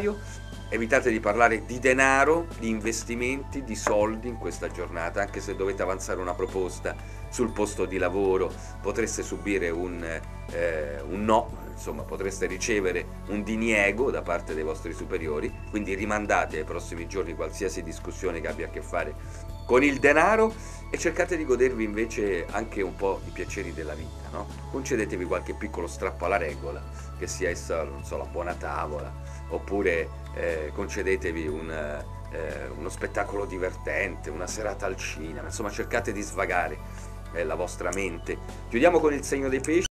Evitate di parlare di denaro, di investimenti, di soldi in questa giornata, anche se dovete avanzare una proposta sul posto di lavoro, potreste subire un no, insomma potreste ricevere un diniego da parte dei vostri superiori, quindi rimandate ai prossimi giorni qualsiasi discussione che abbia a che fare con il denaro e cercate di godervi invece anche un po' i piaceri della vita, no? Concedetevi qualche piccolo strappo alla regola, che sia essa, non so, la buona tavola, oppure concedetevi uno spettacolo divertente, una serata al cinema, insomma cercate di svagare la vostra mente. Chiudiamo con il segno dei pesci.